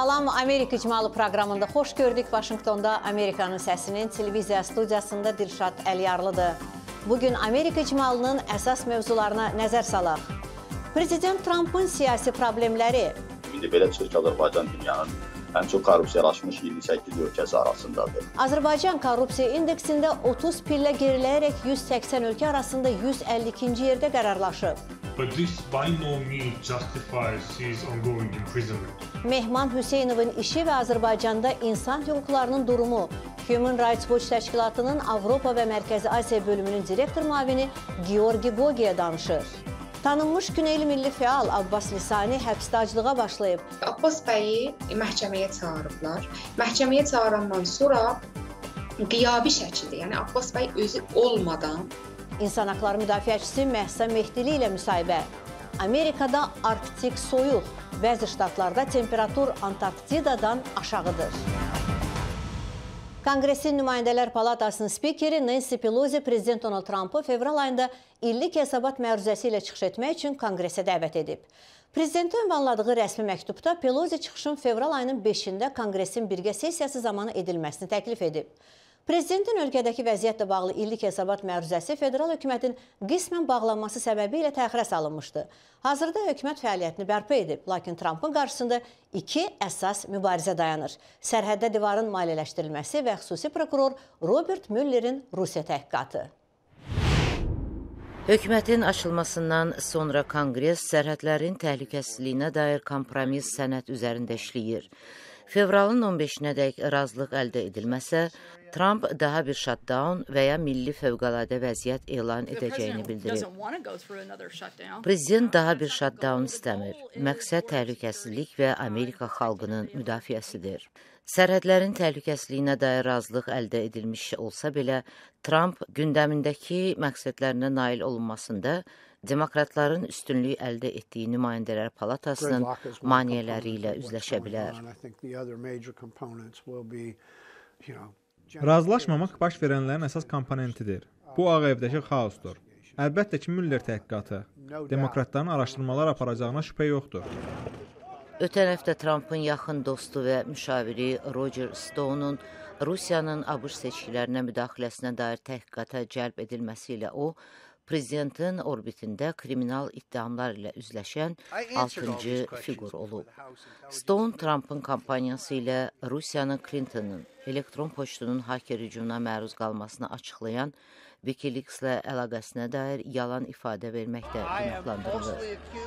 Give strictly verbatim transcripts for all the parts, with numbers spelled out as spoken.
Salam, Amerika İcmalı proqramında xoş gördük. Vaşinqtonda Amerikanın səsinin televiziya studiyasında Dilşad Əliyarlıdır. Bugün Amerika İcmalının əsas mövzularına nəzər salaq. Prezident Trump'ın siyasi problemləri. İndi belə çıxır ki, Azərbaycan dünyanın ən çox korrupsiyalaşmış iyirmi səkkiz ölkəsi arasındadır. Azərbaycan korrupsiya indeksində otuz pillə geriləyərək yüz səksən ölkə arasında yüz əlli ikinci yerdə qərarlaşıb. But this by no means justifies his ongoing imprisonment. Mehman Hüseynovun işi və Azərbaycanda insan hüquqlarının durumu. Human Rights Watch təşkilatının Avropa və Mərkəzi Asiya bölümünün direktor müavini Georgi Gogiyə danışır. Tanınmış Güneyli milli fəal Abbas Lisani həbsdə aclığa başlayıb. Abbas bəyi məhkəməyə çağırıblar. Məhkəməyə çağırandan sonra qiyabi şəkildə, yəni Abbas bəy özü olmadan İnsan haqları müdafiəçisi Məhsa Mehdili ilə müsahibə. Amerikada Arktik soyuq, bəzi ştatlarda temperatur Antarktidadan aşağıdır. Konqresin Nümayəndələr Palatasının spikeri Nancy Pelosi Prezident Donald Trump'ı fevral ayında illik hesabat məruzəsi ilə çıxış etmək üçün Konqresə dəvət edib. Prezidentin ünvanladığı rəsmi məktubda Pelosi çıxışın fevral ayının beşində Konqresin birgə sessiyası zamanı edilməsini təklif edib. Prezidentin ölkədəki vəziyyətlə bağlı illik hesabat məruzəsi federal hökumətin qismən bağlanması səbəbi ilə təxirə salınmışdı. Hazırda hökumət fəaliyyətini bərpa edib, lakin Trump'ın qarşısında iki əsas mübarizə dayanır. Sərhəddə divarın maliyyələşdirilməsi və xüsusi prokuror Robert Müllerin Rusiya təhqiqatı. Hökumətin açılmasından sonra Konqres sərhədlərin təhlükəsizliyinə dair kompromis sənəd üzərində işləyir. Fevralın on beşinədək razılıq əldə edilməsə, Trump daha bir shutdown və ya milli fövqəladə vəziyyət elan edəcəyini bildirib. Prezident daha bir shutdown istəmir. Məqsəd təhlükəsizlik və Amerika xalqının müdafiəsidir. Sərhədlərin təhlükəsizliyinə dair razılıq əldə edilmiş olsa belə, Trump gündəmindəki məqsədlərinə nail olunmasında Demokratların üstünlüyü əldə etdiyi Nümayəndələr Palatasının maneələri ilə üzləşə bilər. Razılaşmamaq baş verənlərin əsas komponentidir. Bu Ağ Evdəki xaosdur. Əlbəttə ki, Müller təhqiqatı. Demokratların araşdırmalar aparacağına şübhə yoxdur. Ötən həftə Trump'ın yaxın dostu və müşaviri Roger Stone'un Rusiyanın ABŞ seçkilərinə müdaxiləsinə dair təhqiqata cəlb edilməsi ilə o, Prezidentin orbitində kriminal ittihamlar ilə üzləşən altıncı fiqur olub. Stone, Trump'ın kampaniyası ilə Rusiyanın Clinton'ın elektron poçtunun haker hücumuna məruz qalmasını açıqlayan Wikileaks-lə əlaqəsinə dair yalan ifadə verməkdə günahlandırılır.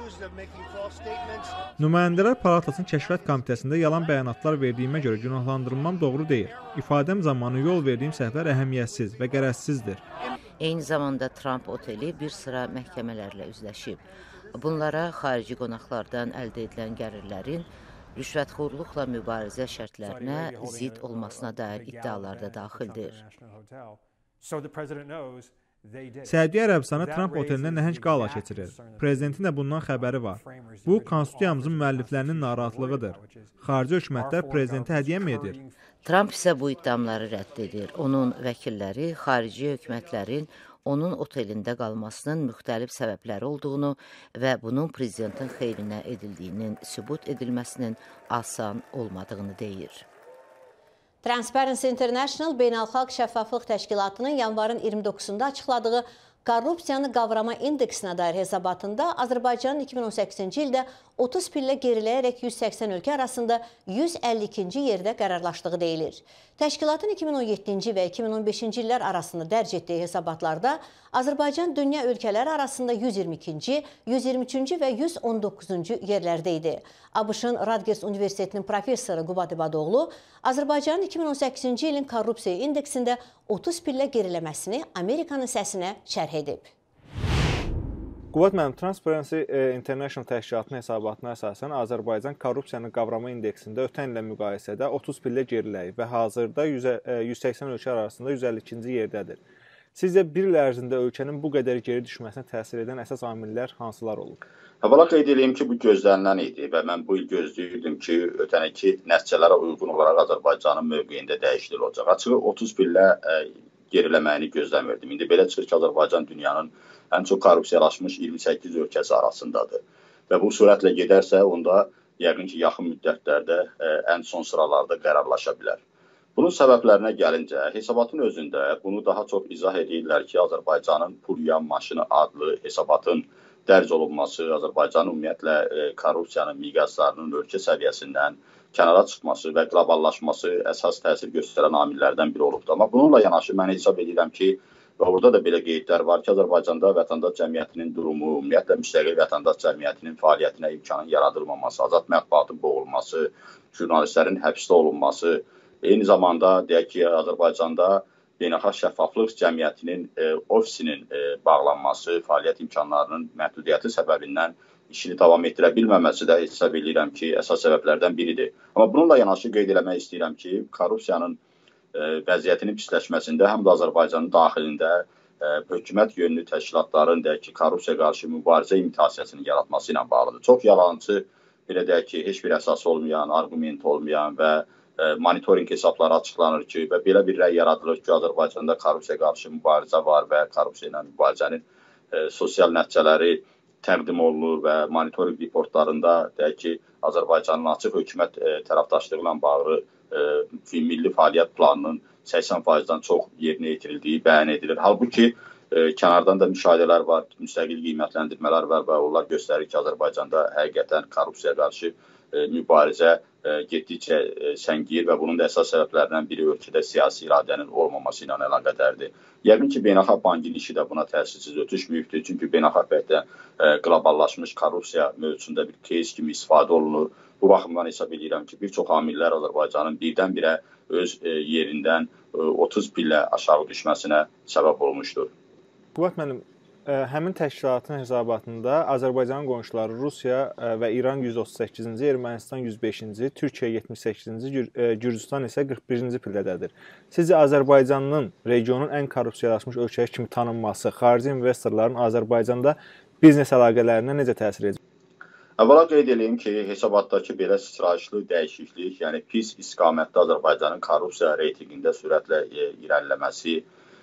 Nümayəndələr Palatasının Kəşfiyyat Komitəsində yalan bəyanatlar verdiyimə görə günahlandırılmam doğru deyil. İfadəm zamanı yol verdiyim səhvlər əhəmiyyətsiz və qərəzsizdir. Eyni zamanda Trump oteli bir sıra məhkəmələrlə üzləşib. Bunlara xarici qonaqlardan əldə edilən gəlirlərin rüşvətxorluqla mübarizə şərtlərinə zidd olmasına dair iddialar da daxildir. Səudiyyə Ərəbistanı Trump otelində nəhəng qala keçirir. Prezidentin də bundan xəbəri var. Bu, konstitusiyamızın müəlliflərinin narahatlığıdır. Xarici hökumətlər prezidenti hədiyyə mi edir? Trump isə bu iddiaları rədd edir. Onun vəkilləri xarici hökumətlərin onun otelində qalmasının müxtəlif səbəbləri olduğunu və bunun prezidentin xeyrinə edildiyinin sübut edilməsinin asan olmadığını deyir. Transparency International Beynəlxalq Şəffaflıq Təşkilatının yanvarın iyirmi doqquzunda açıqladığı korrupsiyanı qavrama indeksinə dair hesabatında Azərbaycanın iki min on səkkizinci ildə otuz pillə geriləyərək yüz səksən ölkə arasında yüz əlli ikinci yerdə qərarlaşdığı deyilir. Təşkilatın iki min on yeddinci və iki min on beşinci illər arasında dərc etdiyi hesabatlarda Azərbaycan dünya ölkələri arasında yüz iyirmi ikinci, yüz iyirmi üçüncü və yüz on doqquzuncu yerlərdə idi. ABŞ-ın Radgers Universitetinin professoru Qubat İbadoğlu Azərbaycanın iki min on səkkizinci ilin korrupsiya indeksində otuz pillə geriləməsini Amerikanın səsinə şərh edib. Qubat müəllim, Transparency International təşkilatının hesabatına əsasən Azərbaycan korrupsiyanın qavrama indeksində ötən illə müqayisədə otuz pillə geriləyib və hazırda yüz səksən ölkə arasında yüz əlli ikinci yerdədir. Sizcə bir il ərzində ölkənin bu qədər geri düşməsinə təsir edən əsas amillər hansılar olub? Əvvəla qeyd edeyim ki, bu gözlənilən idi və mən bu il gözləyirdim ki, ötənəki nəticələrə uyğun olaraq Azərbaycanın mövqeyində dəyişiklik olacaq. Açığı otuz pillə geriləməyini gözləmirdim. İndi belə çıxır ki, Azərbaycan dünyanın ən çox korrupsiyalaşmış iyirmi səkkiz ölkəsi arasındadır. Və bu sürətlə gedərsə, onda yəqin ki, yaxın müddətlərdə ən son sıralarda qərarlaşa bilər. Bunun səbəblərinə gəlincə, hesabatın özündə bunu daha çox izah edirlər ki, Azərbaycanın pul yığan maşını adlı hesabatın dərc olunması, Azərbaycanın ümumiyyətlə korrupsiyanın miqyaslarının ölkə səviyyəsindən kənara çıxması və qloballaşması əsas təsir göstərən amillərdən biri olubdur. Amma bununla yanaşı mən hesab edirəm ki, və orada da belə qeydlər var ki, Azərbaycanda vətəndaş cəmiyyətinin durumu, ümumiyyətlə müstəqil vətəndaş cəmiyyətinin fəaliyyətinə imkanın yaradılmaması, azad mətbuatın boğulması, jurnalistlərin həbsdə olunması, eyni zamanda deyək ki, Azərbaycanda beynəlxalq şəffaflıq cəmiyyətinin e, ofisinin e, bağlanması, fəaliyyət imkanlarının məhdudiyyəti səbəbindən işini davam etdirə bilməməsi də hesab edirəm ki, əsas səbəblərdən biridir. Amma bununla yanaşı qeyd eləmək istəyirəm ki, korrupsiyanın e, vəziyyətinin pisləşməsində həm də Azərbaycanın daxilində e, hökumət yönlü təşkilatların deyək ki, korrupsiya qarşı mübarizə imitasiyasını yaratması ilə bağlıdır. Çox yalancı, belə deyək ki, heç bir əsas olmayan, arqument olmayan və monitoring hesabları açıqlanır ki, və belə bir rəy yaradılır ki, Azərbaycanda korrupsiya qarşı mübarizə var və korrupsiya ilə mübarizənin e, sosial nəticələri təqdim olunur və monitoring reportlarında deyək ki, Azərbaycanın açıq hökumət e, tərəfdaşlığı ilə bağlı e, milli fəaliyyət planının səksən faizdən çox yerinə yetirildiyi bəyan edilir. Halbuki e, kənardan da müşahidələr var, müstəqil qiymətləndirmələr var və onlar göstərir ki, Azərbaycanda həqiqətən korrupsiya qarşı e, mübarizə getdikcə səngiyir və bunun da əsas səbəblərindən biri ölkədə siyasi iradənin olmaması ilə əlaqədardır. Yəqin ki, Beynəlxalq Bankın işi də buna təsirsiz ötüşməyibdir. Çünki beynəlxalq bəhdə qloballaşmış korrupsiya mövzusunda bir case kimi istifadə olunur. Bu baxımdan hesab edirəm ki, bir çox amillər Azərbaycanın birdən-birə öz yerindən otuz pillə aşağı düşməsinə səbəb olmuşdur. Qüvvət müəllim, həmin təşkilatın hesabatında Azərbaycanın qonşuları Rusiya və İran yüz otuz səkkizinci, Ermənistan yüz beşinci, Türkiyə yetmiş səkkizinci, Gürcüstan isə qırx birinci pillədədir. Sizcə Azərbaycanın regionun ən korrupsiyalaşmış ölkəyə kimi tanınması xarici investorların Azərbaycanda biznes əlaqələrinə necə təsir edəcək? Əvvəla qeyd edeyim ki, hesabatdakı belə sıçrayışlı dəyişiklik, yəni pis istiqamətdə Azərbaycanın korrupsiya reytinqində sürətlə irəliləməsi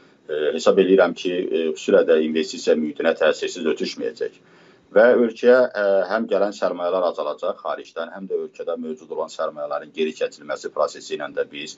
hesab edirəm ki, xüsusilə də investisiya mühitinə təsirsiz ötüşməyəcək. Və ölkəyə həm gələn sərmayələr azalacaq xaricdən, həm də ölkədə mövcud olan sərmayələrin geri keçirilməsi prosesi ilə də biz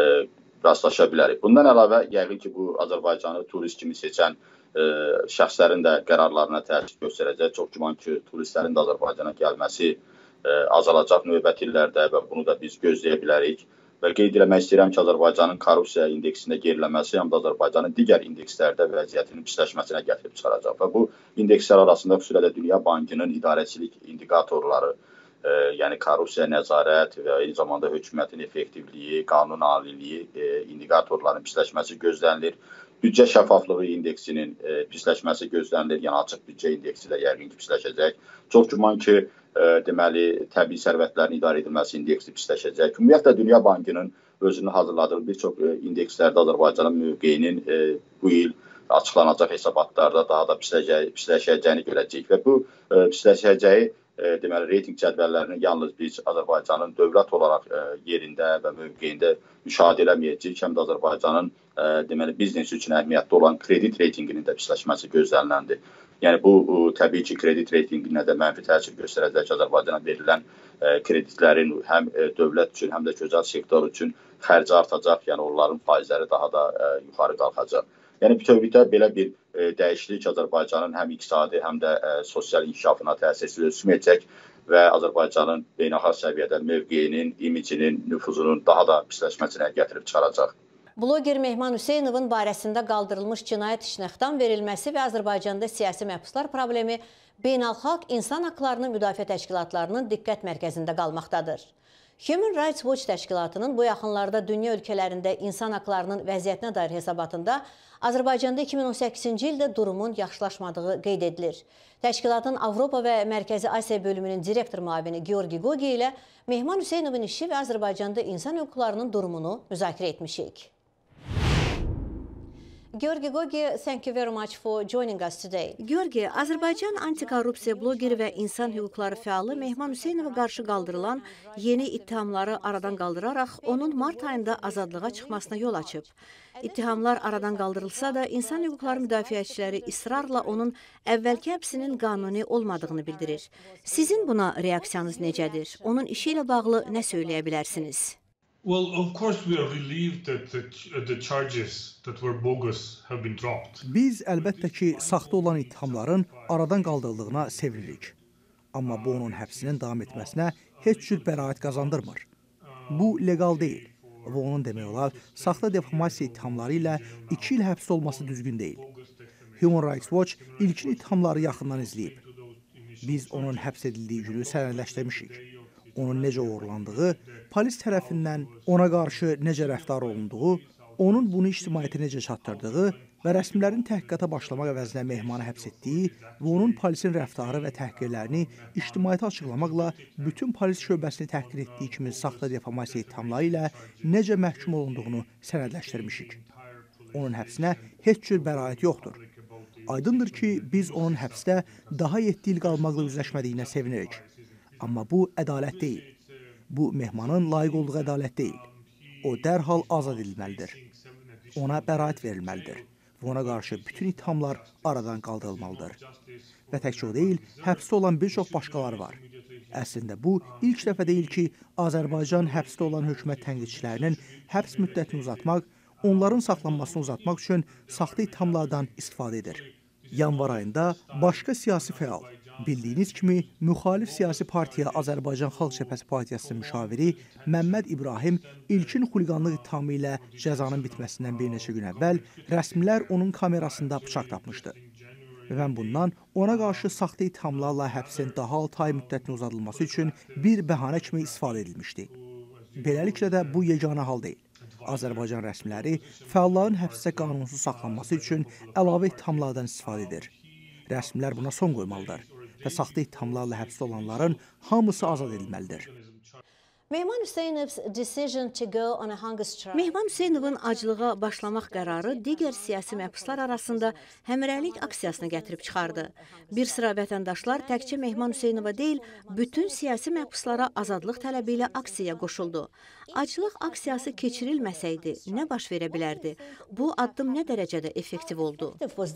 rastlaşa bilərik. Bundan əlavə, yəqin ki, bu Azərbaycanı turist kimi seçən şəxslərin də qərarlarına təsir göstərəcək. Çox güman ki, turistlərin də Azərbaycana gəlməsi azalacaq növbəti illərdə və bunu da biz gözləyə bilərik. Və qeyd eləmək istəyirəm ki, Azərbaycanın korrupsiya indeksində geriləməsi həm də Azərbaycanın digər indekslərdə vəziyyətinin pisləşməsinə gətirib çıxaracaq. Və bu indekslər arasında xüsusilə də Dünya Bankının idarəçilik indikatorları, e, yəni korrupsiya nəzarət və eyni zamanda hökumətin effektivliyi, qanun aliliyi e, indikatorlarının pisləşməsi gözlənilir. Büdcə şəffaflığı indeksinin e, pisləşməsi gözlənilir, yəni açıq büdcə indeksi də yəqin ki, pisləşəcək. Çox güman ki, e, deməli, təbii sərvətlərin idarə edilməsi indeksi pisləşəcək. Ümumiyyətlə, Dünya Bankının özünü hazırladığı bir çox e, indekslərdə Azərbaycanın mövqeyinin e, bu il açıqlanacaq hesabatlarda daha da pisləşəcəyini görəcəyik və bu e, pisləşəcəyi E, deməli, reyting cədvəllərini yalnız biz Azərbaycanın dövlət olaraq e, yerində və mövqeyində müşahidə eləməyəcəyik, həm də Azərbaycanın e, deməli, biznes üçün əhəmiyyətli olan kredit reytinginin də pisləşməsi gözləniləndir. Yəni, bu e, təbii ki, kredit reytinginə də mənfi təsir göstərəcək ki, Azərbaycana verilən e, kreditlərin həm e, dövlət üçün, həm də gözəl sektor üçün xərci artacaq, yəni onların faizləri daha da e, yuxarı qalxacaq. Yəni, bütövlükdə belə bir e, dəyişiklik Azərbaycanın həm iqtisadi, həm də e, sosial inkişafına təsirsiz ötüşməyəcək və Azərbaycanın beynəlxalq səviyyədə mövqeyinin, imicinin, nüfuzunun daha da pisləşməsinə gətirib çıxaracaq. Bloger Mehman Hüseynovun barəsində qaldırılmış cinayət işinə xitam verilməsi və Azərbaycanda siyasi məhbuslar problemi beynəlxalq insan haqlarını müdafiə təşkilatlarının diqqət mərkəzində qalmaqdadır. Human Rights Watch təşkilatının bu yaxınlarda dünya ölkələrində insan haqlarının vəziyyətinə dair hesabatında Azərbaycanda iki min on səkkizinci ildə durumun yaxşılaşmadığı qeyd edilir. Təşkilatın Avropa və Mərkəzi Asiya bölümünün direktor müavini Georgi Gogi ilə Mehman Hüseynovun işi və Azərbaycanda insan hüquqlarının durumunu müzakirə etmişik. Georgi Gogi, thank you very much for joining us today. Georgi, Azərbaycan antikorrupsiya blogeri və insan hüquqları fəalı Mehman Hüseynova qarşı qaldırılan yeni ittihamları aradan qaldıraraq onun mart ayında azadlığa çıxmasına yol açıb. İttihamlar aradan qaldırılsa da insan hüquqları müdafiəçiləri israrla onun əvvəlki həbsinin qanuni olmadığını bildirir. Sizin buna reaksiyanız necədir? Onun işi ilə bağlı nə söyləyə bilərsiniz? Well, of course we are relieved that the, the charges that were bogus have been dropped. Biz əlbəttə ki, saxta olan ittihamların aradan qaldırıldığına sevinirik. Amma bu onun həbsinin davam etməsinə heç cür bəraət qazandırmır. Bu legal deyil və onun demək olar saxta defamasiya ittihamları ilə iki il həbs olması düzgün deyil. Human Rights Watch ilkin ittihamları yaxından izləyib. Biz onun həbs edildiyi günü sənədləşdirmişik. Onun necə uğurlandığı, polis tərəfindən ona qarşı necə rəftar olunduğu, onun bunu ictimaiyyətə necə çatdırdığı və rəsmilərin təhqiqata başlamaq əvəzinə Mehmanı həbs etdiyi və onun polisin rəftarı və təhqirlərini ictimaiyyətə açıqlamaqla bütün polis şöbəsini təhqir etdiyi kimi saxta defamasiya ittihamları ilə necə məhkum olunduğunu sənədləşdirmişik. Onun həbsinə heç cür bəraət yoxdur. Aydındır ki, biz onun həbsdə daha yeddi il qalmaqla üzləşmədiyinə sevinirik. Amma bu ədalət deyil. Bu Mehmanın layiq olduğu ədalət deyil. O dərhal azad edilməlidir. Ona bəraət verilməlidir və ona qarşı bütün ittihamlar aradan qaldırılmalıdır. Və təkcə o deyil, həbsdə olan bir çox başqaları var. Əslində bu ilk dəfə deyil ki, Azərbaycan həbsdə olan hökumət tənqidçilərinin həbs müddətini uzatmaq, onların saxlanmasını uzatmaq üçün saxta ittihamlardan istifadə edir. Yanvar ayında başqa siyasi fəal, bildiyiniz kimi, müxalif siyasi partiya Azərbaycan Xalq Cəbhəsi Partiyasının müşaviri Məmməd İbrahim ilkin xuliqanlıq ittihamı ilə cəzanın bitməsindən bir neçə gün əvvəl rəsmilər onun kamerasında bıçaq tapmışdı. Və bundan ona qarşı saxta ittihamlarla həbsin daha altı ay müddətini uzadılması üçün bir bəhanə kimi istifadə edilmişdi. Beləliklə də bu yeganə hal deyil. Azərbaycan rəsmiləri fəalların həbsdə qanunsuz saxlanması üçün əlavə ittihamlardan istifadə edir. Rəsmilər buna son qoymalıdır və saxta ittihamlarla həbsdə olanların hamısı azad edilməlidir. Mehman Hüseynovun aclığa başlamaq qərarı digər siyasi məhbuslar arasında həmrəylik aksiyasını gətirib çıxardı. Bir sıra vətəndaşlar təkcə Mehman Hüseynova deyil, bütün siyasi məhbuslara azadlıq tələbi ilə aksiyaya qoşuldu. Aclıq aksiyası keçirilməsəydi, nə baş verə bilərdi? Bu addım nə dərəcədə effektiv oldu?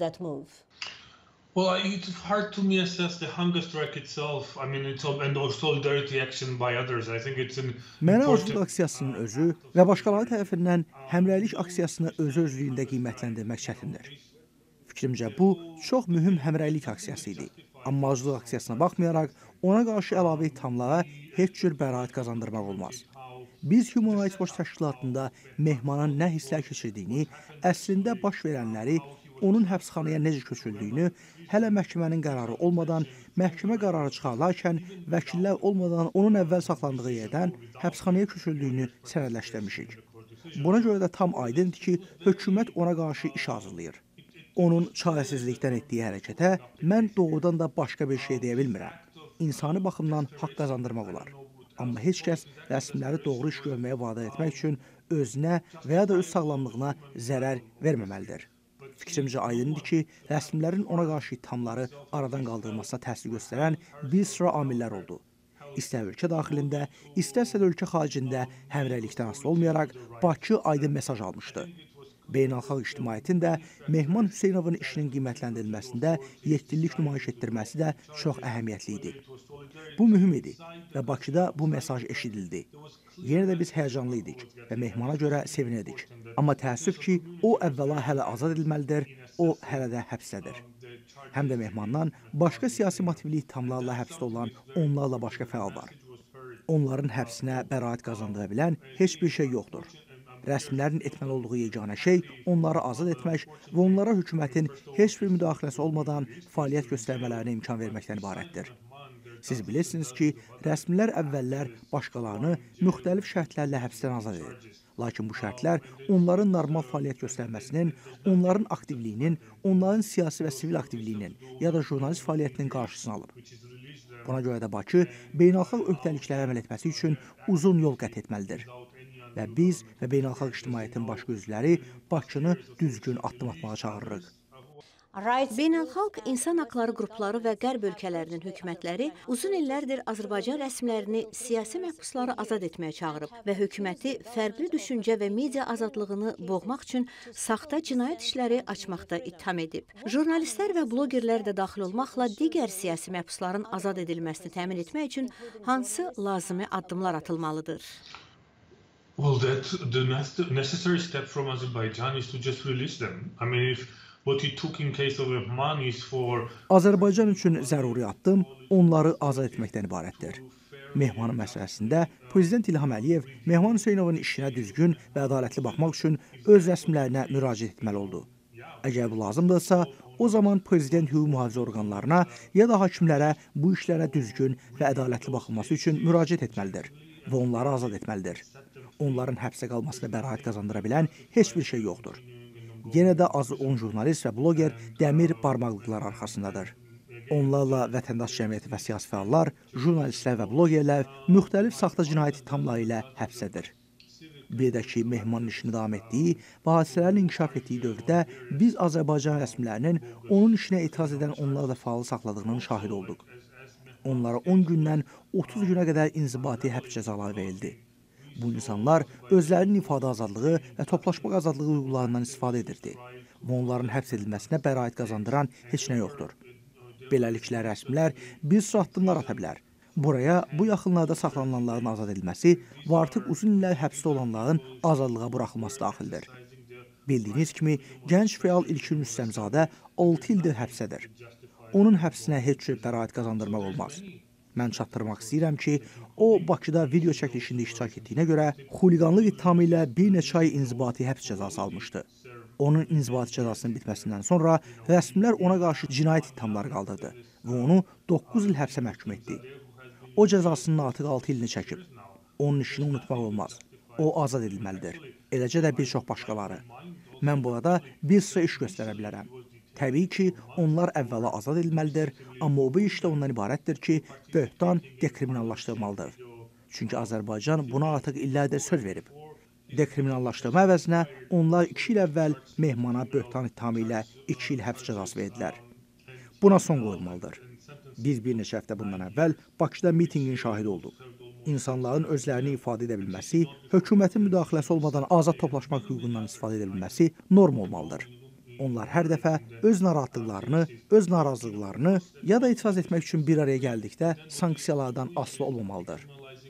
Well, it's hard to me assess the hunger strike itself. I mean, it's and or solidarity action by others. I think it's an Mənə aclıq aksiyasının özü və başqaları tərəfindən həmrəylik aksiyasını özü-özlüyündə qiymətləndirmək çətindir. Fikrimcə, bu çox mühüm həmrəylik aksiyası idi. Amma aclıq aksiyasına baxmayaraq, ona qarşı əlavə ittihamlara heç cür bəraət qazandırmaq olmaz. Biz Human Rights Watch təşkilatında Mehmanın nə hisslər keçirdiyini, əslində baş verənləri, onun həbsxanaya necə köçüldüyünü, hələ məhkəmənin qərarı olmadan, məhkəmə qərarı çıxarılarkən vəkillər olmadan onun əvvəl saxlandığı yerdən həbsxanaya köçüldüyünü sənədləşdirmişik. Buna görə də tam aydındır ki, hökumət ona qarşı iş hazırlayır. Onun çarəsizlikdən etdiyi hərəkətə mən doğrudan da başqa bir şey deyə bilmirəm. İnsani baxımdan haqq qazandırmaq olar. Amma heç kəs rəsmiləri doğru iş görməyə vadar etmək üçün özünə və ya da öz sağlamlığına zərər verməməlidir. Fikrimcə aydındır ki, rəsmilərin ona qarşı ittihamları aradan qaldırılmasına təsir göstərən bir sıra amillər oldu. İstər ölkə daxilində, istərsə də ölkə xaricində həmrəylikdən asılı olmayaraq Bakı aydın mesaj almışdı. Beynəlxalq ictimaiyyətin də Mehman Hüseynovun işinin qiymətləndirilməsində yetkinlik nümayiş etdirməsi də çox əhəmiyyətli idi. Bu mühüm idi və Bakıda bu mesaj eşidildi. Yenə də biz həyəcanlı idik və Mehmana görə sevinirdik. Amma təəssüf ki, o əvvəla hələ azad edilməlidir, o hələ də həbsdədir. Həm də Mehmandan başqa siyasi motivli ittihamlarla həbsdə olan onlarla başqa fəal var. Onların həbsinə bəraət qazandıra bilən heç bir şey yoxdur. Rəsmilərin etməli olduğu yeganə şey onları azad etmək və onlara hökumətin heç bir müdaxiləsi olmadan fəaliyyət göstərmələrinə imkan verməkdən ibarətdir. Siz bilirsiniz ki, rəsmilər əvvəllər başqalarını müxtəlif şərtlərlə həbsdən azad edir. Lakin bu şərtlər onların normal fəaliyyət göstərməsinin, onların aktivliyinin, onların siyasi və sivil aktivliyinin ya da jurnalist fəaliyyətinin qarşısını alıb. Buna görə də Bakı beynəlxalq öhdəliklərə əməl etməsi üçün uzun yol qət etməlidir. Və biz və beynəlxalq ictimaiyyətin başqa üzvləri Bakını düzgün addım atmağa çağırırıq. Beynəlxalq insan haqları qrupları və qərb ölkələrinin hökumətləri uzun illərdir Azərbaycan rəsmilərini, siyasi məhbusları azad etməyə çağırıb və hökuməti fərqli düşüncə və media azadlığını boğmaq üçün saxta cinayət işləri açmaqda ittiham edib. Jurnalistlər və blogerlər də daxil olmaqla digər siyasi məhbusların azad edilməsini təmin etmək üçün hansı lazımi addımlar atılmalıdır? Well, that the necessary step from Azerbaijan is to just release them. I mean, if what he took in case of Mehman is for Azərbaycan üçün zəruri addım onları azad etməkdən ibarətdir. Mehman məsələsində Prezident İlham Əliyev Mehman Hüseynovun işinə düzgün və ədalətli baxmaq üçün öz rəsmilərinə müraciət etməli oldu. Əgər bu lazımdırsa, o zaman Prezident hüquq mühafizə orqanlarına ya da hakimlərə bu işlərə düzgün və ədalətli baxılması üçün müraciət etməlidir və onları azad etməlidir. Onların həbsə qalmasına bəraət qazandıra bilən heç bir şey yoxdur. Yenə də azı on jurnalist və bloger dəmir barmaqlıqlar arxasındadır. Onlarla vətəndaş cəmiyyəti və siyasi fəallar, jurnalistlər və blogerlər müxtəlif saxta cinayət ithamları ilə həbsədir. Bir də ki, Mehmanın işini davam etdiyi və hadisələrin inkişaf etdiyi dövrdə biz Azərbaycan rəsmilərinin onun işinə etiraz edən onlarla fəal saxladığının şahid olduq. Onlara on gündən otuz günə qədər inzibati həbs cəzaları verildi. Bu insanlar özlərinin ifadə azadlığı və toplaşmaq azadlığı hüquqlarından istifadə edirdi və onların həbs edilməsinə bəraət qazandıran heç nə yoxdur. Beləliklə, rəsmilər bir sıra addımlar ata bilər. Buraya bu yaxınlarda saxlanılanların azad edilməsi və artıq uzun illər həbsdə olanların azadlığa buraxılması daxildir. Bildiyiniz kimi, gənc fəal İlkin Rüstəmzadə altı ildir həbsədir. Onun həbsinə heç cür bəraət qazandırmaq olmaz. Mən çatdırmaq istəyirəm ki, o Bakıda video çəkilişində iştirak etdiyinə görə xuliqanlıq ittihamı ilə bir neçə ay inzibati həbs cəzası almışdı. Onun inzibati cəzasının bitməsindən sonra rəsmilər ona qarşı cinayət ittihamları qaldırdı və onu doqquz il həbsə məhkum etdi. O cəzasının artıq altı ilini çəkib. Onun işini unutmaq olmaz. O azad edilməlidir. Eləcə də bir çox başqaları. Mən burada bir sıra iş göstərə bilərəm. Təbii ki, onlar əvvəla azad edilməlidir, amma o bu işdə ondan ibarətdir ki, böhtan dekriminallaşdırılmalıdır. Çünki Azərbaycan buna artıq illərdir söz verib. Dekriminallaşdırma əvəzinə onlar iki il əvvəl Mehmana böhtan ittihamı ilə iki il həbs cəzası verdilər. Buna son qoyulmalıdır. Biz bir neçə həftə bundan əvvəl Bakıda mitingin şahidi olduq. İnsanların özlərini ifadə edə bilməsi, hökumətin müdaxiləsi olmadan azad toplaşmaq hüququndan istifadə edə bilməsi norm olmalıdır. Onlar hər dəfə öz narahatlıqlarını, öz narazılıqlarını ya da etiraz etmək üçün bir araya gəldikdə sanksiyalardan asılı olmamalıdır.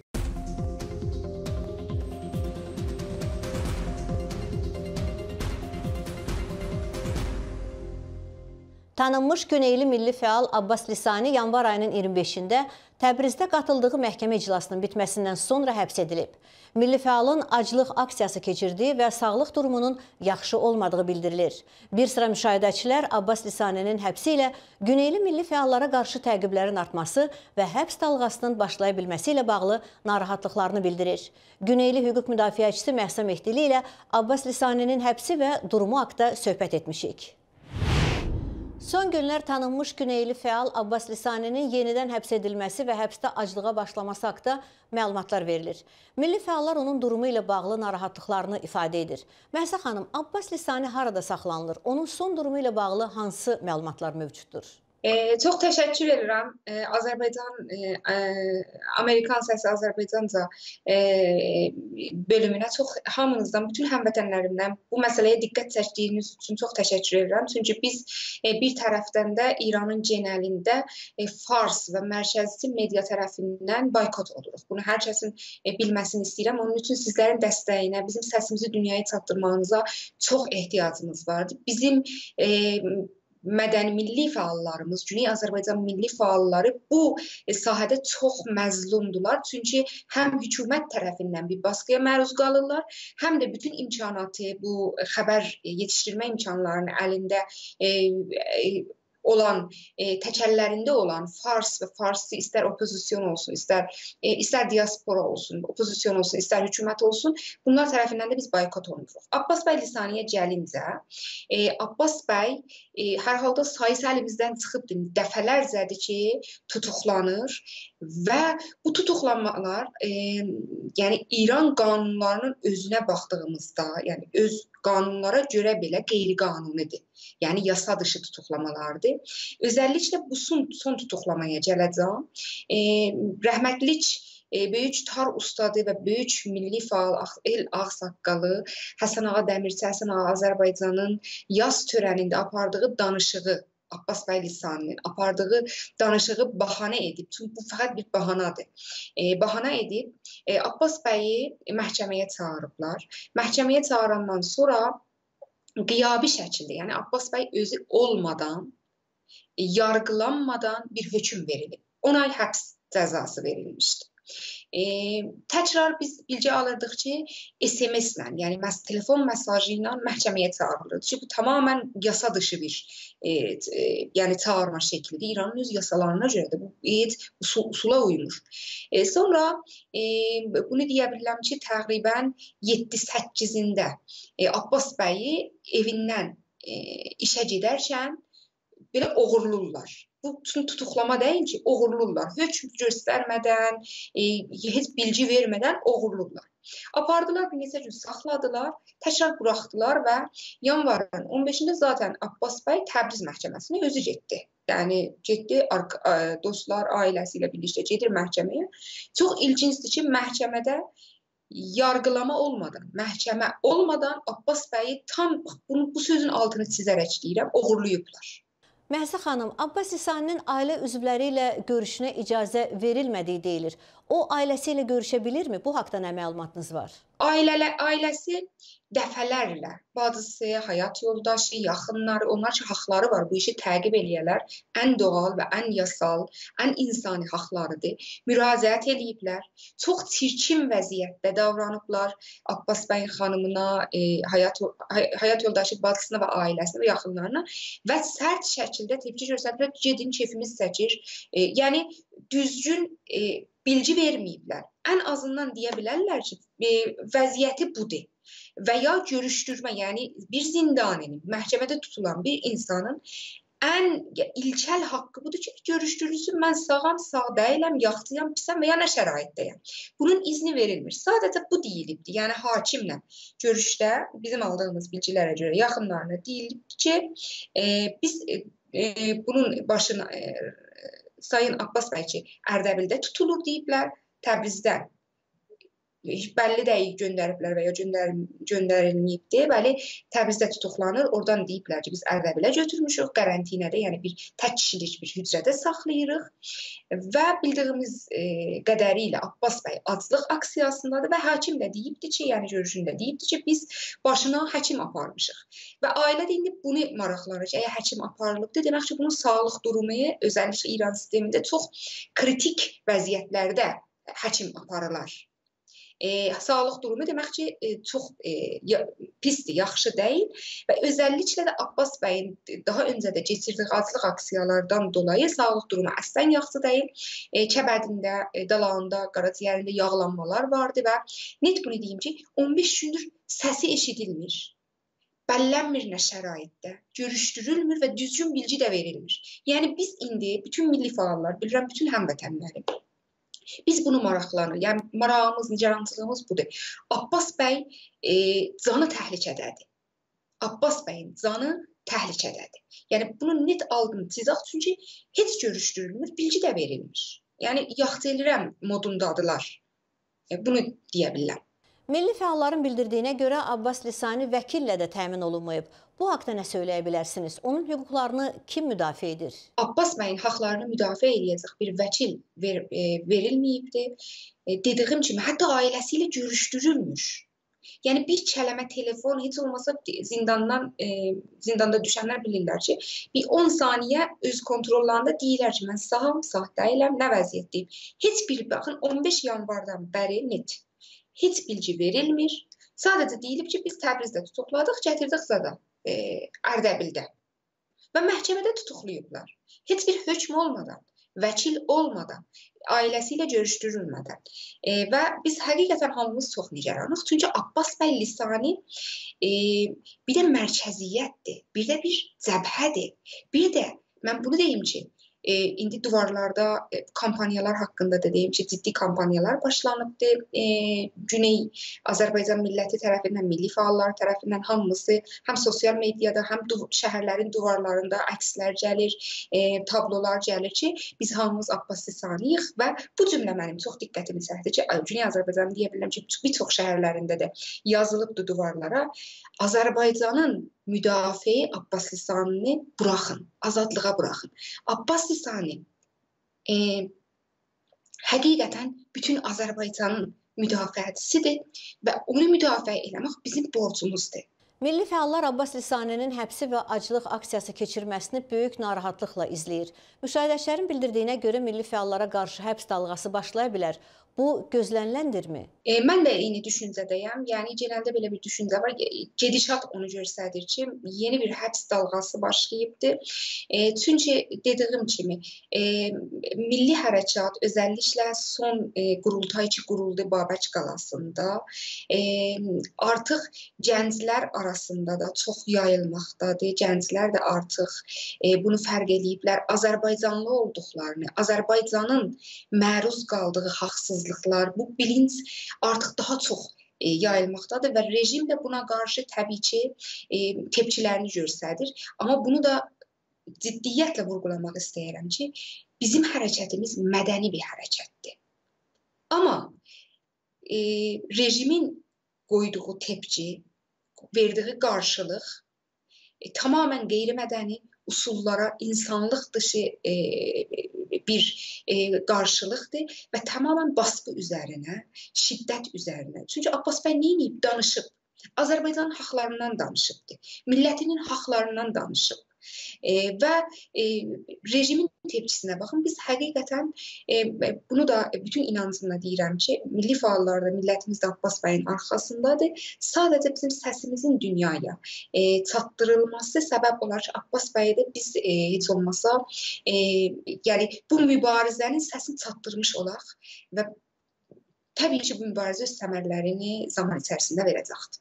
Tanınmış Güneyli milli fəal Abbas Lisani yanvar ayının iyirmi beşində Təbrizdə qatıldığı məhkəmə iclasının bitməsindən sonra həbs edilib. Milli fəalın aclıq aksiyası keçirdiyi və sağlıq durumunun yaxşı olmadığı bildirilir. Bir sıra müşahidəçilər Abbas Lisaninin həbsi ilə Güneyli milli fəallara qarşı təqiblərin artması və həbs dalğasının başlaya bilməsi ilə bağlı narahatlıqlarını bildirir. Güneyli hüquq müdafiəçisi Məhsə Mehdili ilə Abbas Lisaninin həbsi və durumu haqda söhbət etmişik. Son günlər tanınmış Güneyli fəal Abbas Lisaninin yenidən həbs edilməsi və həbsdə aclığa başlaması haqda məlumatlar verilir. Milli fəallar onun durumu ilə bağlı narahatlıqlarını ifadə edir. Məhsə xanım, Abbas Lisani harada saxlanılır? Onun son durumu ilə bağlı hansı məlumatlar mövcuddur? E, çox təşəkkür edirəm. E, Azərbaycan, e, Amerikan səsi Azərbaycanca e, bölümünə çox hamınızdan, bütün həmvətənlərimdən bu məsələyə diqqət çəkdiyiniz üçün çox təşəkkür edirəm. Çünki biz e, bir tərəfdən də İranın genəlində e, Fars və mərkəzi media tərəfindən boykot oluruq. Bunu hər kəsin e, bilməsini istəyirəm. Onun üçün sizlərin dəstəyinə, bizim səsimizi dünyaya çatdırmağınıza çox ehtiyacımız vardır. Bizim e, mədəni milli fəallarımız, Güney Azərbaycan milli fəalları bu sahədə çox məzlumdular. Çünki həm hökumət tərəfindən bir baskıya məruz qalırlar, həm də bütün imkanatı, bu xəbər yetişdirmə imkanlarını əlində e, e, olan, e, təkəllərində olan fars və farsçı istər opozisiyon olsun, istər e, istər diaspora olsun, opozisiyon olsun, istər hökumət olsun, bunlar tərəfindən də biz boykot olunuruq. Abbas bəy Lisaniyə gəlincə, e, Abbas bəy e, hər halda sayısı əlimizdən çıxıbdır. Dəfələrcədir ki, tutuqlanır və bu tutuqlanmalar e, yəni İran qanunlarının özünə baxdığımızda, yəni öz qanunlara görə belə qeyri-qanunidir. Yəni yasa dışı tutuqlamalardır. Özəlliklə bu son, son tutuqlamaya gələcəm. E, rəhmətlik e, böyük tar ustadı və böyük milli faal el ağsaqqalı Həsən ağa Dəmirçi, Həsən ağa Azərbaycanın yaz törənində apardığı danışığı, Abbas bəy Lisaninin apardığı danışığı bahanə edib, çünki bu fəqət bir bahanadır. E, bahana edib, e, Abbas bəyi məhkəməyə çağırıblar. Məhkəməyə çağırandan sonra qiyabi şəkildə, yəni Abbas bəy özü olmadan, e, yargılanmadan bir hökm verilib. on ay həbs cəzası verilmişdi. E, təkrar biz bilgi alırdıq ki, S M S-lə, yəni telefon mesajı ilə məhkəməyə çağırılırdı ki, bu tamamən yasa dışı bir e, e, yəni çağırma şəklidir. İranın öz yasalarına görə də bu et, usul, usula uymur. E, sonra e, bunu deyə bilirəm ki, təqribən yeddi səkkizində e, Abbas bəyi evindən e, işə gedərkən belə oğurlurlar. Bu tutuqlama deyil ki, oğurlurlar. Hökm göstərmədən, e, heç bilgi vermədən oğurlurlar. Apardılar, bir neçə gün saxladılar, təkrar buraxdılar və yanvarın on beşində zaten Abbas bəy Təbriz məhkəməsinə özü getdi. Yəni getdi, dostlar ailəsi ilə birlikdə gedir məhkəməyə. Çox ilginçdir ki, məhkəmədə yargılama olmadan, məhkəmə olmadan Abbas bəyi tam bunu, bu sözün altını çizərək deyirəm, oğurluyublar. Məhsə xanım, Abbas Lisaninin ailə üzvləri ilə görüşünə icazə verilmədiyi deyilir. O, ailəsi ilə görüşə bilirmi? Bu haqda nə məlumatınız var? Ailələ, ailəsi dəfələrlə, bacısı, həyat yoldaşı, yaxınları, onlar ki, haqları var, bu işi təqib eləyərlər. Ən doğal və ən yasal, ən insani haqlarıdır. Müraciət eləyiblər. Çox çirkin vəziyyətdə davranıblar Abbas bəyin xanımına, e, həyat, həyat yoldaşı, bacısına və ailəsinə və yaxınlarına və sərt şəkildə tepki göstəriblər, gedin keyfimiz çəkir. E, yəni, düzgün e, bilgi verməyiblər. Ən azından deyə bilərlər ki, e, vəziyyəti budur. Və ya görüşdürmə, yəni bir zindaninin, məhkəmədə tutulan bir insanın ən ilkel haqqı budur ki, görüşdürülsün, mən sağam, sağ deyiləm, yaxçıyam, pisəm və ya nə şəraitdəyəm. Bunun izni verilmir. Sadəcə bu deyilibdir. Yəni hakimlə görüşdə bizim aldığımız bilgilərə görə yaxınlarına deyilib ki, e, biz e, bunun başına e, Sayın Abbas bəy ki, Ərdəbildə tutulur deyiblər, Təbrizdə bəlli dəqiq göndəriblər və ya göndər, göndərilməyibdir. Bəli, Təbrizdə tutuqlanır. Oradan deyiblər ki, biz Ərdəbilə götürmüşük, qarantinədə, yəni bir tək kişilik bir hücrədə saxlayırıq. Və bildiyimiz e, qədərilə Abbas bəy aclıq aksiyasındadır və hakim də deyibdir ki, yəni görüşündə deyibdir ki, biz başına həkim aparmışıq. Və ailə də indi bunu maraqlanır ki, əgər həkim aparılıbdır, demək ki, bunun sağlıq durumu özəlliklə İran sistemində çox kritik vəziyyətlərdə həkim aparırlar. E, sağlıq durumu demək ki, e, çox e, ya, pisdir, yaxşı deyil və özəlliklə də Abbas bəyin daha öncə də keçirdiyi aclıq aksiyalardan dolayı sağlıq durumu əslən yaxşı deyil. E, kəbədində, e, dalağında, qaraciyərində yağlanmalar vardı və net bunu deyim ki, on beş gündür səsi eşidilmir. Bəllənmir nə şəraitdə, görüşdürülmür və düzgün bilgi də verilmir. Yəni biz indi bütün milli fəallar, bilirəm bütün həmvətənlərim, biz bunu maraqlanır. Yəni marağımız, nigarançılığımız budur. Abbas bəy e, canı təhlükədədir. Abbas bəyin canı təhlükədədir. Yəni bunun net aldığını çizək, çünki heç görüşdürülmür, bilgi də verilmir. Yəni yaxşı elirəm modundadılar. E, bunu deyə bilirəm. Milli fəalların bildirdiyinə görə Abbas Lisani vəkillə də təmin olunmayıb. Bu haqda nə söyləyə bilərsiniz? Onun hüquqlarını kim müdafiə edir? Abbas bəyin haqlarını müdafiə edəcək bir vəkil ver, e, verilməyibdir. E, dediyim kimi, hətta ailəsi ilə görüşdürülmür. Yəni bir kələmə telefon, heç olmasa zindandan, e, zindanda düşənlər bilirlər ki, bir on saniyə öz kontrollarında deyirlər ki, mən sağam, sağ deyiləm, nə vəziyyətdəyim. Heç bir, baxın, on beş yanvardan bəri net. Heç bilgi verilmir. Sadəcə deyilib ki, biz Təbrizdə tutuqladıq, gətirdik zada e, Ərdəbildə. və məhkəmədə tutuqlayıblar. Heç bir hökm olmadan, vəkil olmadan, ailəsi ilə görüşdürülmədən. E, və biz həqiqətən hamımız çox nigaranıq. Çünki Abbas bəy Lisani e, bir də mərkəziyyətdir, bir də bir cəbhədir. Bir də mən bunu deyim ki, E, indi divarlarda e, kampaniyalar haqqında da deyim ki, ciddi kampaniyalar başlanıbdır. E, Güney Azərbaycan milləti tərəfindən, milli fəallar tərəfindən hamısı həm sosial mediada, həm şəhərlərin divarlarında əkslər gəlir, e, tablolar gəlir ki, biz hamımız Abbas Lisaniyik və bu cümlə mənim çox diqqətimi çəkdi ki, Güney Azərbaycan deyə bilirəm ki, bir çox şəhərlərində də yazılıbdır divarlara. Azərbaycanın müdafiə Abbas Lisanini buraxın, azadlığa buraxın. Abbas Lisani e, həqiqətən bütün Azərbaycanın müdafiəçisidir və onu müdafiə eləmək bizim borcumuzdur. Milli fəallar Abbas Lisaninin həbsi və aclıq aksiyası keçirməsini böyük narahatlıqla izləyir. Müşahidəçilərin bildirdiyinə görə milli fəallara qarşı həbs dalğası başlaya bilər. Bu gözləniləndirmi? E, mən də eyni düşüncədəyəm. Yəni genəldə belə bir düşüncə var. Gedişat onu göstərir ki, yeni bir həbs dalğası başlayıbdır. E, çünki dediyim kimi, e, milli hərəkat özəlliklə son e, qurultay ki, quruldu Babək qalasında, e, artıq gənclər arasında da çox yayılmaqdadır. Gənclər də artıq e, bunu fərq ediblər. Azərbaycanlı olduqlarını, Azərbaycanın məruz qaldığı haqsız bu bilinç artıq daha çox e, yayılmaqdadır və rejim də buna qarşı təbii ki e, tepkilərini göstərir. Amma bunu da ciddiyyətlə vurğulamaq istəyirəm ki, bizim hərəkətimiz mədəni bir hərəkətdir. Amma e, rejimin qoyduğu tepki, verdiyi qarşılıq e, tamamən qeyri-mədəni usullara, insanlıq dışı e, bir e, qarşılıqdır və tamamən baskı üzərinə, şiddət üzərinə. Çünki Abbas bəy neyinib? Danışıb. Azərbaycanın haqlarından danışıbdır. Millətinin haqlarından danışıb. E, və e, rejimin tepkisinə baxın, biz həqiqətən e, bunu da bütün inancımla deyirəm ki, milli fəallar da, millətimiz də Abbas bəyin arxasındadır. Sadəcə bizim səsimizin dünyaya e, çatdırılması səbəb olar ki, Abbas bəyi də biz e, heç olmasa e, yəni bu mübarizənin səsini çatdırmış olaq və təbii ki, bu mübarizə öz səmərlərini zaman içərisində verəcəkdir.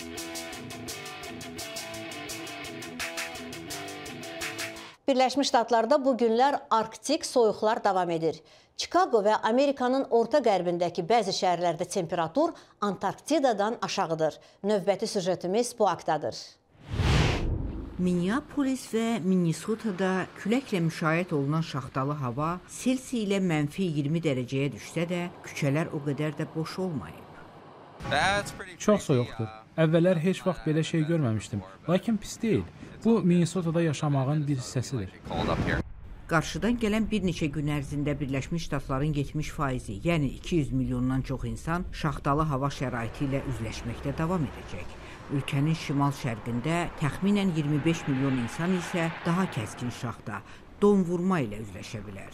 Birləşmiş Ştatlarda bu günlər arktik soyuqlar davam edir. Chicago və Amerikanın orta qərbindəki bəzi şəhərlərdə temperatur Antarktidadan aşağıdır. Növbəti süjetimiz bu haqdadır. Minneapolis və Minnesota'da küləklə müşayiət olunan şaxtalı hava Selsi ilə mənfi iyirmi dərəcəyə düşsə də, küçələr o qədər də boş olmayıb. Çox soyuqdur. Əvvəllər heç vaxt belə şey görməmişdim, lakin pis deyil. Bu, Minnesota'da yaşamağın bir hissəsidir. Qarşıdan gələn bir neçə gün ərzində Birləşmiş Ştatların yetmiş faizi, yəni iki yüz milyondan çox insan şaxtalı hava şəraiti ilə üzləşməkdə davam edəcək. Ölkənin şimal-şərqində təxminən iyirmi beş milyon insan isə daha kəskin şaxta, donvurma ilə üzləşə bilər.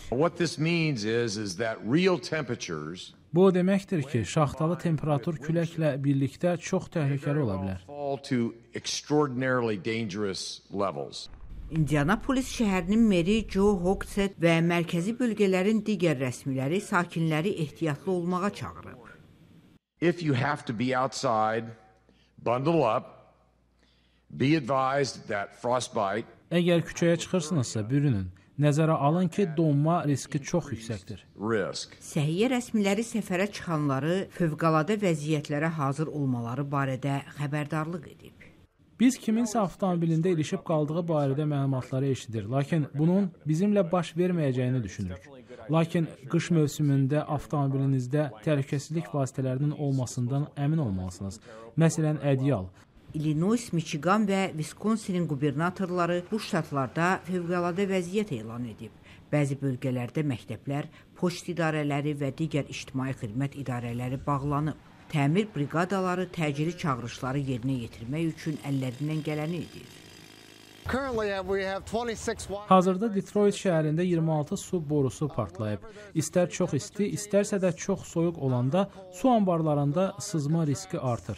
Bu o deməkdir ki, şaxtalı temperatur küləklə birlikdə çox təhlükəli ola bilər. Indianapolis şəhərinin meri Joe Hogsett və mərkəzi bölgələrin digər rəsmiləri sakinləri ehtiyatlı olmağa çağırıb. If you have to be outside, bundle up, be advised that frostbite. Əgər küçəyə çıxırsınızsa, bürünün. Nəzərə alın ki, donma riski çox yüksəkdir. Səhiyyə rəsmiləri səfərə çıxanları fövqəladə vəziyyətlərə hazır olmaları barədə xəbərdarlıq edib. Biz kiminsə avtomobilində ilişib qaldığı barədə məlumatları eşidir, lakin bunun bizimlə baş verməyəcəyini düşünürük. Lakin qış mövsümündə avtomobilinizdə təhlükəsizlik vasitələrinin olmasından əmin olmalısınız. Məsələn, ədyal. Illinois, Michigan və Wisconsin qubernatorları bu ştatlarda fövqəladə vəziyyət elan edib. Bəzi bölgələrdə məktəblər, poçt idarələri və digər ictimai xidmət idarələri bağlanıb. Təmir briqadaları təcili çağırışları yerinə yetirmək üçün əllərindən gələni edir. Hazırda Detroit şəhərində iyirmi altı su borusu partlayıb. İstər çox isti, istərsə də çox soyuq olanda su anbarlarında sızma riski artır.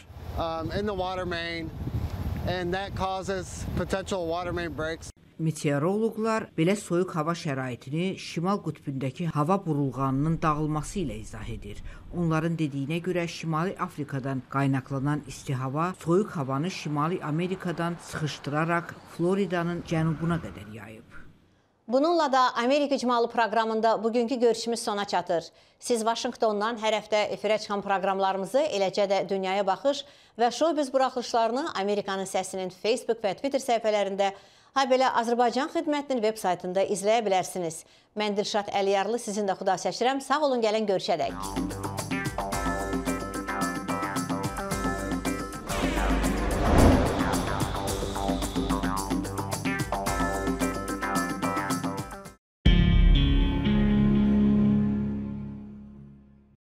Meteoroloqlar belə soyuq hava şəraitini şimal qütbündəki hava burulğanının dağılması ilə izah edir. Onların dediyinə görə Şimali Afrikadan qaynaqlanan isti hava soyuq havanı Şimali Amerikadan sıxışdıraraq Floridanın cənubuna qədər yayıb. Bununla da Amerika İcmalı proqramında bugünkü görüşümüz sona çatır. Siz Vaşinqtondan hər həftə efirə çıxan proqramlarımızı, eləcə də Dünyaya Baxış və Showbiz buraxılışlarını Amerikanın Səsinin Facebook və Twitter səhifələrində, ha belə Azərbaycan xidmətinin veb saytında izləyə bilərsiniz. Mən Dilşad Əliyarlı sizinlə xudahafizləşirəm. Sağ olun, gəlin görüşədək.